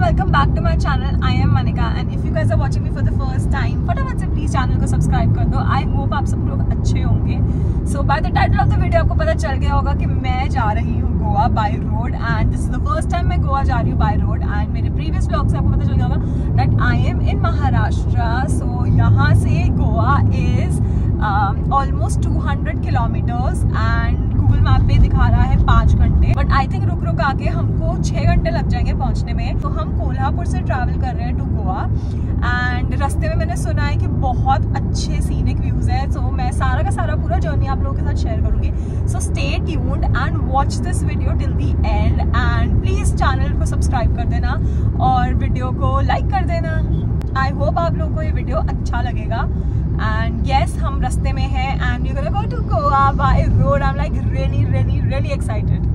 welcome back to my channel. I am Manika and if you guys are watching me for the first time, फटाफट से please channel को subscribe कर दो. I hope आप सब लोग अच्छे होंगे. So by the title of the video आपको पता चल गया होगा कि मैं जा रही हूँ Goa by road and this is the first time मैं गोवा जा रही हूँ by road and मेरे previous vlog से आपको पता चल गया होगा that I am in Maharashtra. So यहाँ से Goa is almost 200 kilometers and Google map पे दिखा रहा है 5 घंटे, बट आई थिंक रुक रुक आके हमको 6 घंटे लग जाएंगे पहुंचने में. तो हम कोल्हापुर से ट्रैवल कर रहे हैं टू गोवा एंड रास्ते में मैंने सुना है कि बहुत अच्छे सीनिक व्यूज है. सो मैं सारा का सारा पूरा जर्नी आप लोगों के साथ शेयर करूंगी. So stay tuned and watch this video till the end end please channel को सब्सक्राइब कर देना और वीडियो को लाइक कर देना. आई होप आप लोगों को ये वीडियो अच्छा लगेगा. And yes, हम रास्ते में हैं and we're gonna go to Goa by road. I'm like really excited.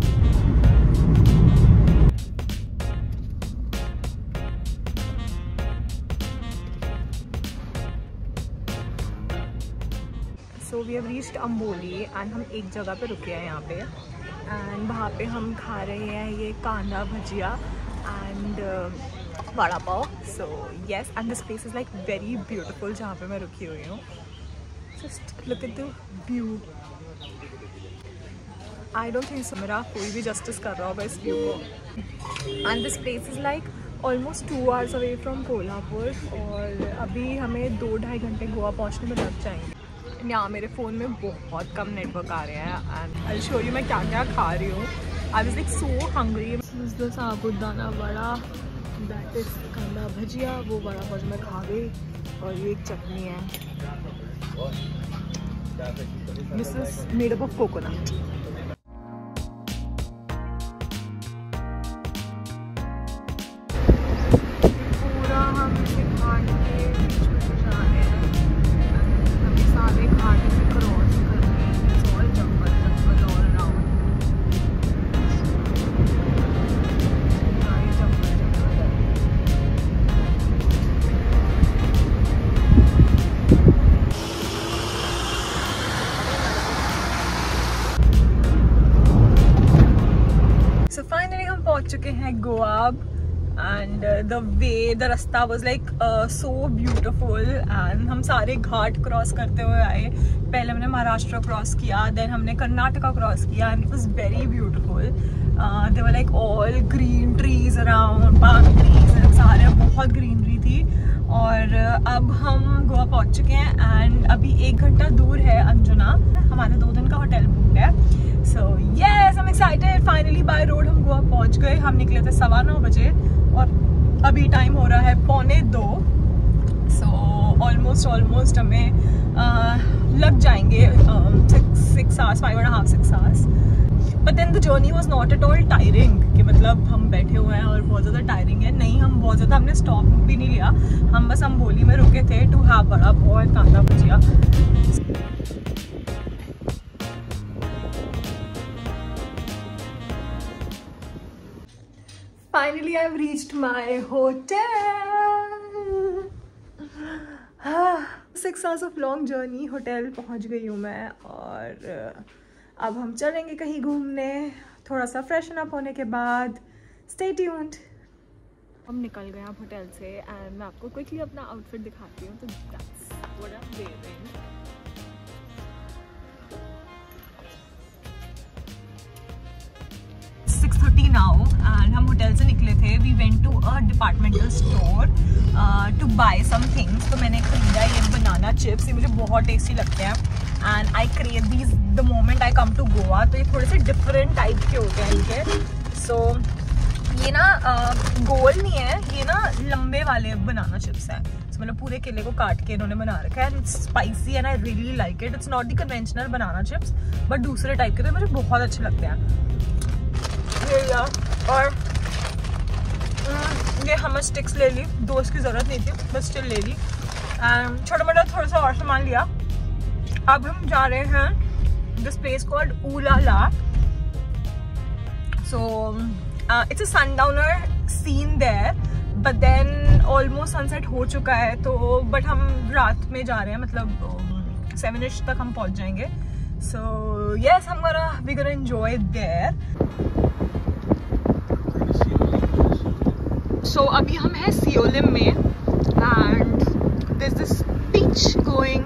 So we have reached Amboli and हम एक जगह पे रुके हैं यहाँ पे and वहाँ पे हम खा रहे हैं ये कांदा भजिया and vada pav. So yes, and this place is like very beautiful जहाँ पे मैं रुकी हुई हूँ. Just look at the view. I don't think so मेरा कोई भी justice कर रहा होगा इस view को. And this place is like almost 2 hours away from Kolhapur और अभी हमें 2-2.5 घंटे गोवा पहुँचने में लग जाएंगे. यहाँ मेरे फ़ोन में बहुत कम नेटवर्क आ रहे हैं and I'll show you मैं क्या क्या खा रही हूँ. I was like so hungry. This is the sabudana vada. That is कांदा भजिया. वो बड़ा पाव मैं खा गई और ये एक चटनी है. This is made up of coconut. पूरा हम घाट के बीच में जा रहे हैं. हमें सारे घाट से क्रॉस करके और जंगल all around. पहुंच चुके हैं गोवा एंड द रास्ता was like so beautiful and हम सारे घाट क्रॉस करते हुए आए. पहले हमने महाराष्ट्र क्रॉस किया, देन हमने कर्नाटका क्रॉस किया and it was very beautiful. They were like all green trees around, palm trees, सारे बहुत ग्रीनरी थी. और अब हम गोवा पहुंच चुके हैं एंड अभी 1 घंटा दूर है अंजुना. हमारे 2 दिन का होटल बुक है. So yes, I'm excited. Finally by road हम गोवा पहुंच गए. हम निकले थे 9:15 बजे और अभी टाइम हो रहा है 1:45. So almost हमें लग जाएंगे 6 hours, 5.5-6 hours. But then the journey was not at all tiring. कि मतलब हम बैठे हुए हैं और बहुत ज़्यादा टायरिंग है. नहीं, हम बहुत ज़्यादा हमने स्टॉप भी नहीं लिया. हम बस अम्बोली में रुके थे टू हैव वड़ा पाव और kanda bhajiya. Finally, I've reached my hotel. 6 hours of long journey. Hotel पहुंच गई हूँ मैं और अब हम चलेंगे कहीं घूमने. थोड़ा सा फ्रेशन अप होने के बाद. Stay tuned. हम निकल गए आप होटल से एंड मैं आपको क्विकली अपना आउटफिट दिखाती हूँ. तो that's what I'm wearing. Now and हम होटल से निकले थे. We went to a departmental store to buy some things. तो मैंने खरीदा ये बनाना चिप्स. ये मुझे बहुत टेस्टी लगते हैं and I crave these the moment I come to Goa. तो ये थोड़े से डिफरेंट टाइप के होते हैं इनके. So ये ना गोल नहीं है, ये ना लंबे वाले बनाना चिप्स हैं. So, मतलब पूरे केले को काट के इन्होंने बना रखा है and it's spicy and I really like it. It's not the conventional banana chips but दूसरे टाइप के. तो मुझे बहुत अच्छे लगते हैं. और ये हमस स्टिक्स ले ली. 2 की ज़रूरत नहीं थी बस स्टिल ले ली एंड छोटा मोटा थोड़ा सा और सामान लिया. अब हम जा रहे हैं this place called Oolala. So it's a sundowner scene there but then almost sunset हो चुका है. तो बट हम रात में जा रहे हैं, मतलब 7ish तक हम पहुंच जाएंगे. So yes, we're gonna enjoy there. So अभी हम हैं सियोलिम में and there's this beach going.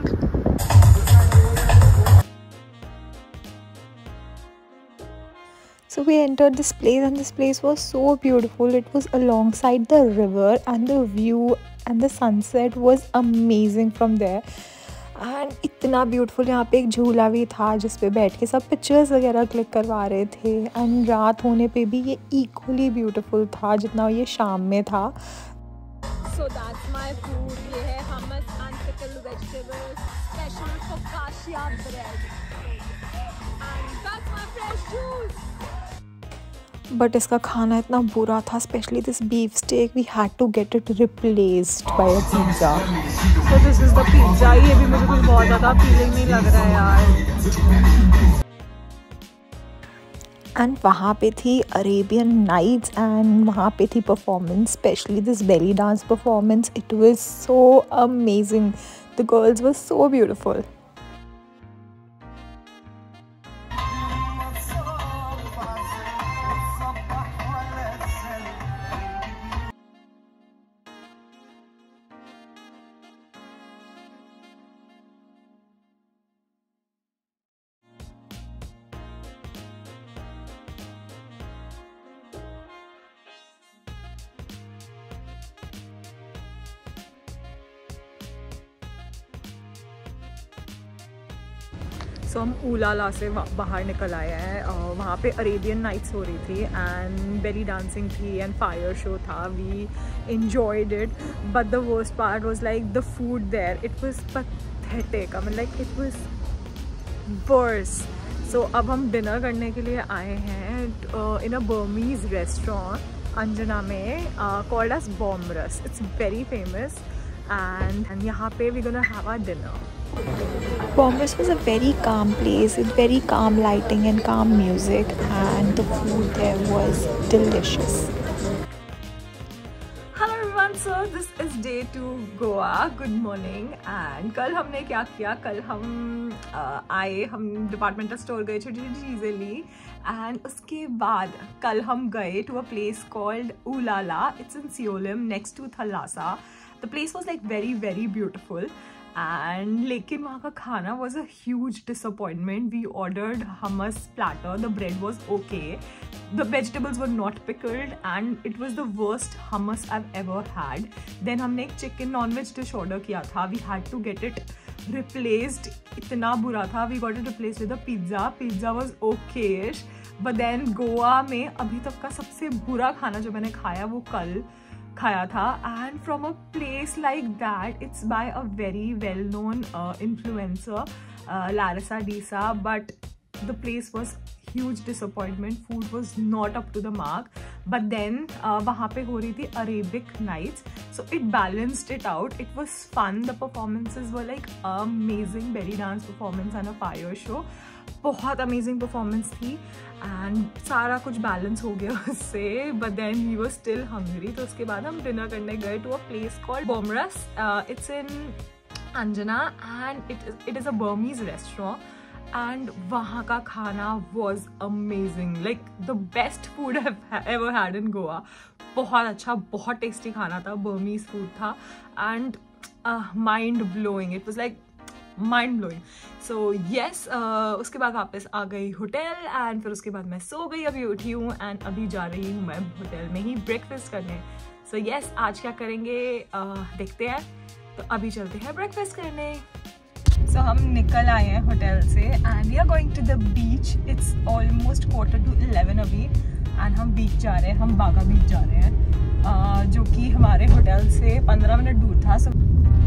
So we entered this place and this place was so beautiful. It was alongside the river and the view and the sunset was amazing from there. And इतना beautiful यहाँ पे एक झूला भी था जिस पे बैठ के सब पिक्चर्स वगैरह क्लिक करवा रहे थे एंड रात होने पे भी ये इक्वली ब्यूटीफुल था जितना ये शाम में था. So that's my food. ये है hummus and pickled vegetables special for Kasia bread. And that's my fresh juice. But इसका खाना इतना बुरा था, specially this beef steak. We had to get it replaced by a pizza. So this is the pizza. ये भी मुझे कुछ बहुत ज़्यादा फीलिंग नहीं लग रहा है यार. एंड वहाँ पे थी अरेबियन नाइट्स एंड वहाँ पे थी performance, specially this belly dance performance. It was so amazing. The girls were so beautiful. So हम ऊलाला से बाहर निकल आए हैं. वहाँ पे अरेबियन नाइट्स हो रही थी एंड बेली डांसिंग थी एंड फायर शो था. We enjoyed it, but the worst part was like the food there. It was pathetic. I mean, like it was worse. So अब हम डिनर करने के लिए आए हैं in a Burmese restaurant Anjana में called as Bomrus. It's very famous and यहाँ पे we're gonna have our dinner. Bomrus was a very calm place with very calm lighting and calm music, and the food there was delicious. Hello everyone, so this is day 2 Goa. Good morning. And कल हमने क्या किया? कल हम आए, हम departmental store गए, छोटी छोटी चीज़ें ली एंड उसके बाद कल हम गए टू अ प्लेस कॉल्ड ऊलाला. It's in Siolim next to Thalassa. The place was like very very beautiful. And लेकिन वहाँ का खाना was a huge disappointment. We ordered hummus platter. The bread was okay, the vegetables were not pickled and it was the worst hummus I ever had. Then हमने एक chicken non veg dish order किया था. We had to get it replaced. इतना बुरा था. We got it replaced with a pizza. Pizza was okayish. But then Goa में अभी तक का सबसे बुरा खाना जो मैंने खाया वो कल खाया था. And from a place like that, it's by a very well known influencer Larissa D'Sa, but the place was huge disappointment. Food was not up to the mark. But then वहाँ पे हो रही थी Arabic nights, so it balanced it out. It was fun. The performances were like amazing. Belly dance performance and a fire show. बहुत amazing performance थी and सारा कुछ balance हो गया उससे. But then we were still hungry. तो उसके बाद हम डिनर करने गए to a place called Bomra's. It's in Anjuna and it is a Burmese restaurant. And वहाँ का खाना was amazing. Like the best food I ever had in Goa. बहुत अच्छा, बहुत टेस्टी खाना था. बर्मीज फूड था and mind blowing. It was like mind blowing. So yes, उसके बाद वापस आ गई होटल एंड फिर उसके बाद मैं सो गई. अभी उठी हूँ एंड अभी जा रही हूँ मैं होटल में ही ब्रेकफास्ट करने. सो येस, आज क्या करेंगे देखते हैं. तो अभी चलते हैं ब्रेकफास्ट करने. सो हम निकल आए हैं होटल से and we are going to the beach. It's almost 11:45 अभी एंड हम बीच जा रहे हैं. हम बागा बीच जा रहे हैं जो कि हमारे होटल से 15 मिनट दूर था. सो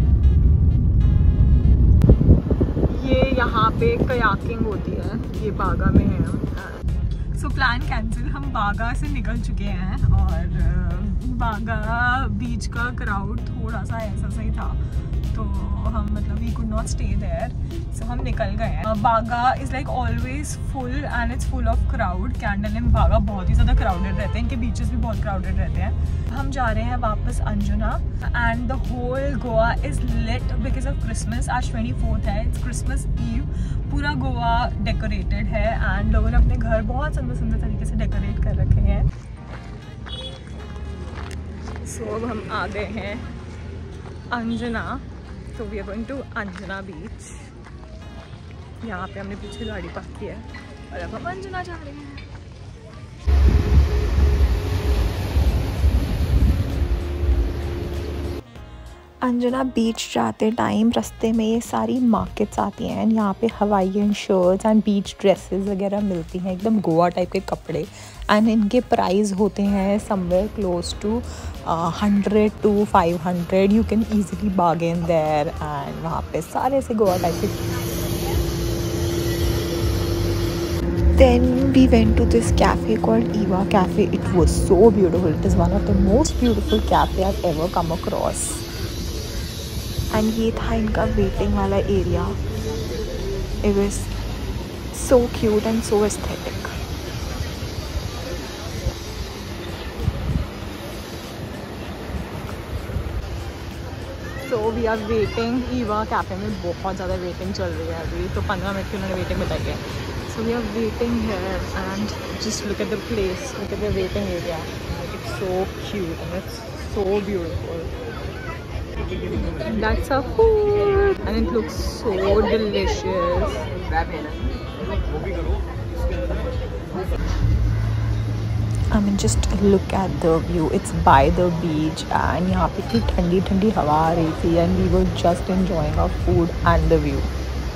ये यहाँ पे कयाकिंग होती है. ये बागा में है हम. So plan cancel. हम बागा से निकल चुके हैं और बागा बीच का क्राउड थोड़ा सा ऐसा सही था तो हम मतलब we could not stay there. So हम निकल गए हैं. Baga is like always full and it's full of crowd. Candle in Baga बहुत ही ज़्यादा क्राउडेड रहते हैं. इनके बीचेस भी बहुत क्राउडेड रहते हैं. हम जा रहे हैं वापस Anjuna and the whole Goa is lit because of Christmas. आज 24th है. It's Christmas Eve. पूरा गोवा डेकोरेटेड है एंड लोगों ने अपने घर बहुत सुंदर सुंदर तरीके से डेकोरेट कर रखे हैं. सो अब हम आ गए हैं अंजना। तो we are going to Anjuna beach. यहाँ पे हमने पीछे गाड़ी पार्क की है और अब हम अंजना जा रहे हैं। अंजना बीच जाते टाइम रास्ते में ये सारी मार्केट्स आती हैं एंड यहाँ पे Hawaiian shirts and beach dresses वगैरह मिलती हैं, एकदम गोवा टाइप के कपड़े। एंड इनके प्राइस होते हैं somewhere close to 100 to 500। You can easily bargain there. And वहाँ पे सारे से गोवा टाइप के। Then we went to this cafe called Eva Cafe. It was so beautiful. It is one of the most beautiful cafe I've ever come across. And ये था इनका waiting वाला area. It was so cute and so aesthetic. So we are waiting। Eva cafe में बहुत ज़्यादा waiting चल रही है अभी, तो 15 मिनट की उन्होंने वेटिंग बताई है। So we are waiting here and just look at the place, look at the waiting area. It's so cute and it's so beautiful. That's our food and it looks so delicious. I mean just look at the view. It's by the beach and यहाँ पे इतनी ठंडी ठंडी हवा आ रही थी and we were just enjoying our food and the view.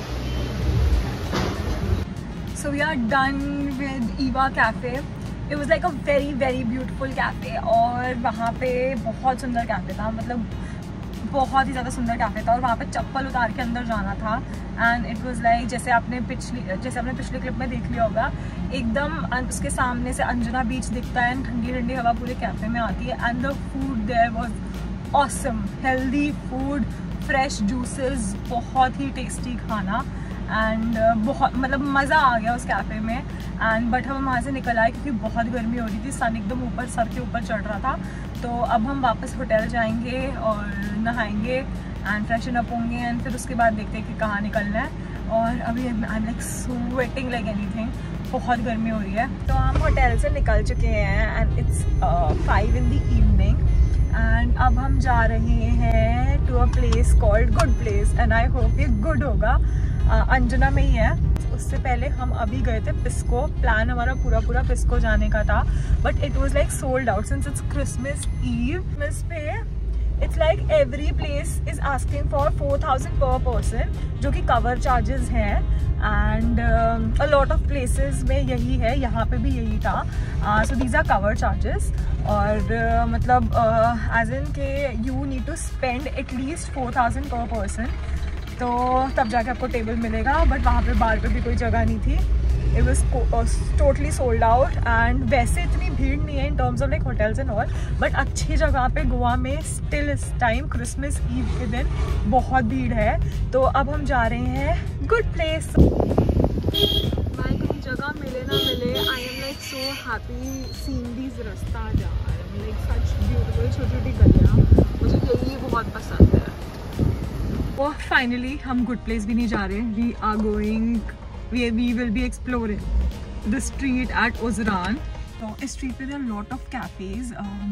So we are done with Eva Cafe. It was like a very very beautiful cafe और वहाँ पे बहुत सुंदर कैफ़े था, मतलब बहुत ही ज़्यादा सुंदर कैफ़े था। और वहाँ पे चप्पल उतार के अंदर जाना था एंड इट वाज लाइक जैसे आपने पिछली क्लिप में देख लिया होगा, एकदम उसके सामने से अंजना बीच दिखता है एंड ठंडी ठंडी हवा पूरे कैफ़े में आती है। And the food there was awesome, healthy food, fresh juices, बहुत ही टेस्टी खाना एंड बहुत मतलब मज़ा आ गया उस कैफ़े में। एंड बट हम वहाँ से निकल आए क्योंकि बहुत गर्मी हो रही थी, सन एकदम ऊपर सर के ऊपर चढ़ रहा था। तो अब हम वापस होटल जाएंगे और नहाएंगे एंड फ्रेशन अप होंगे एंड फिर उसके बाद देखते हैं कि कहाँ निकलना है। और अभी I am like sweating like anything, बहुत गर्मी हो रही है। तो हम होटल से निकल चुके हैं and it's 5 in the evening and अब हम जा रहे हैं to a place called good place and I hope ये गुड होगा। अंजना में ही है। उससे पहले हम अभी गए थे पिस्को। प्लान हमारा पूरा पिस्को जाने का था but it was like sold out since it's Christmas Eve. Christmas पे it's like every place is asking for 4000 per person, जो कि कवर चार्जेस हैं and a lot of places में यही है, यहाँ पे भी यही था। So these are cover charges और मतलब एज इन के you need to spend at least 4000 per person, तो तब जाके आपको टेबल मिलेगा। बट वहाँ पे बाहर पे भी कोई जगह नहीं थी, it was totally sold out. And वैसे इतनी भीड़ नहीं है in terms of like hotels and all, but अच्छी जगह पे गोवा में स्टिल इस टाइम क्रिसमस ईव के दिन बहुत भीड़ है। तो अब हम जा रहे हैं गुड प्लेस। भाई कहीं जगह मिले ना मिले, I am like so happy seeing these रास्ता जा लाइक सच ब्यूटीफुल, छोटी छोटी गलियाँ, मुझे यही बहुत पसंद है। और फाइनली हम गुड प्लेस भी नहीं जा रहे, we are going, we will be exploring the street at Ozran. तो इस स्ट्रीट पे there are lot of cafes,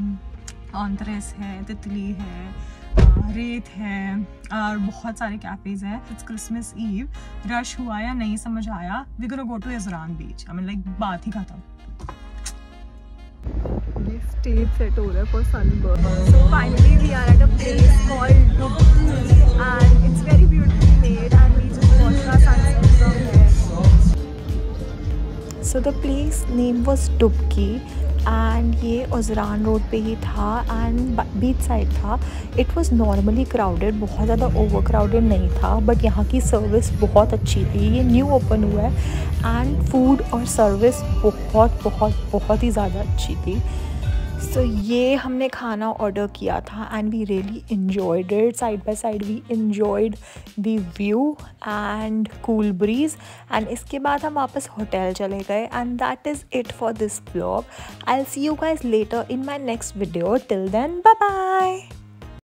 Antares है, तितली है, रेत है और बहुत सारे कैफेज हैं। इट्स क्रिसमस ईव, रश हुआ या नहीं समझ आया, we gonna go to Ozran beach. I mean like बात ही खत्म। ये स्टेज सेट हो रहा है for Sunburn. So finally we are at a place called Dubki and it's very beautifully made and we just watched the sunset from there. So the place name was Dubki and ये ओजरान road पे ही था and beach side था। It was normally crowded, बहुत ज़्यादा over crowded नहीं था, but यहाँ की सर्विस बहुत अच्छी थी। ये न्यू ओपन हुआ है एंड फूड और सर्विस बहुत ही ज़्यादा अच्छी थी। सो ये हमने खाना ऑर्डर किया था and we really enjoyed it. Side by side we enjoyed the view and cool breeze and इसके बाद हम वापस होटल चले गए and that is it for this vlog. I will see you guys later in my next video. Till then bye bye.